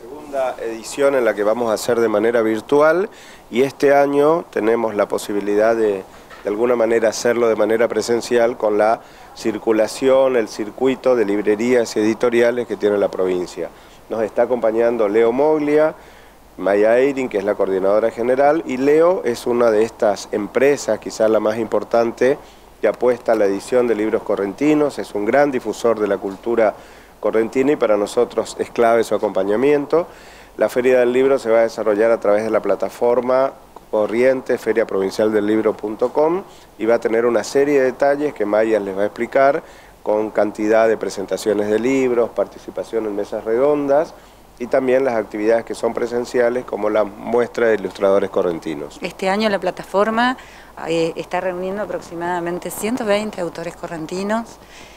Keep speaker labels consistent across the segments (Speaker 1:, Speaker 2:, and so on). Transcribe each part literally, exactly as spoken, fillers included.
Speaker 1: Segunda edición en la que vamos a hacer de manera virtual y este año tenemos la posibilidad de de alguna manera hacerlo de manera presencial con la circulación, el circuito de librerías y editoriales que tiene la provincia. Nos está acompañando Leo Moglia, Maya Eyring, que es la coordinadora general, y Leo es una de estas empresas, quizás la más importante, que apuesta a la edición de libros correntinos, es un gran difusor de la cultura correntina y para nosotros es clave su acompañamiento. La Feria del Libro se va a desarrollar a través de la plataforma Corrientes, feria provincial del libro punto com, y va a tener una serie de detalles que Maya les va a explicar, con cantidad de presentaciones de libros, participación en mesas redondas y también las actividades que son presenciales como la muestra de ilustradores correntinos.
Speaker 2: Este año la plataforma eh, está reuniendo aproximadamente ciento veinte autores correntinos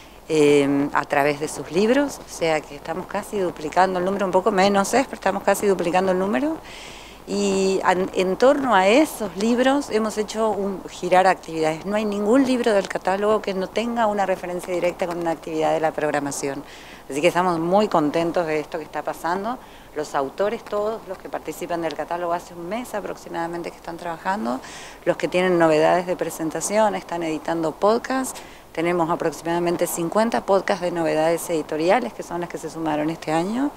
Speaker 2: eh, a través de sus libros, o sea que estamos casi duplicando el número, un poco menos es, pero estamos casi duplicando el número. Y en, en torno a esos libros hemos hecho un, girar actividades. No hay ningún libro del catálogo que no tenga una referencia directa con una actividad de la programación. Así que estamos muy contentos de esto que está pasando. Los autores, todos los que participan del catálogo, hace un mes aproximadamente que están trabajando. Los que tienen novedades de presentación, están editando podcasts. Tenemos aproximadamente cincuenta podcasts de novedades editoriales, que son las que se sumaron este año.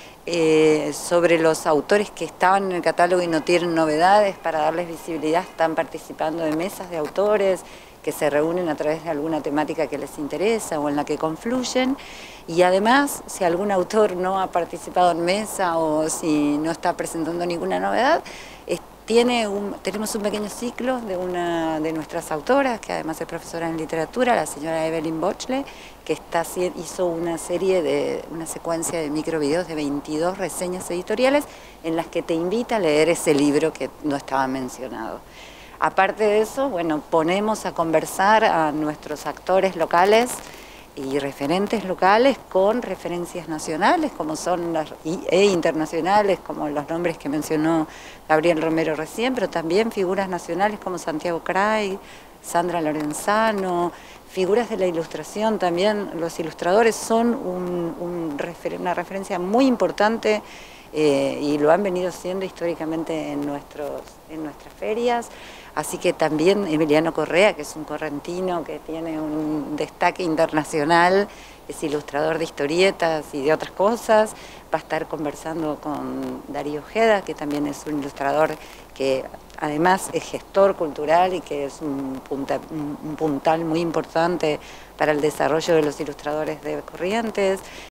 Speaker 2: Eh, sobre los autores que estaban en el catálogo y no tienen novedades, para darles visibilidad, están participando de mesas de autores que se reúnen a través de alguna temática que les interesa o en la que confluyen, y además si algún autor no ha participado en mesa o si no está presentando ninguna novedad, es, tiene un, tenemos un pequeño ciclo de una de nuestras autoras, que además es profesora en literatura, la señora Evelyn Bochle, que está, hizo una serie de, una secuencia de microvideos de veintidós reseñas editoriales en las que te invita a leer ese libro que no estaba mencionado. Aparte de eso, bueno, ponemos a conversar a nuestros actores locales y referentes locales con referencias nacionales, como son las, e internacionales, como los nombres que mencionó Gabriel Romero recién, pero también figuras nacionales como Santiago Cray, Sandra Lorenzano, figuras de la ilustración también. Los ilustradores son un, un refer una referencia muy importante eh, y lo han venido siendo históricamente en, nuestros, en nuestras ferias. Así que también Emiliano Correa, que es un correntino que tiene un destaque internacional, es ilustrador de historietas y de otras cosas, va a estar conversando con Darío Ojeda, que también es un ilustrador que además es gestor cultural y que es un, punta, un puntal muy importante para el desarrollo de los ilustradores de Corrientes.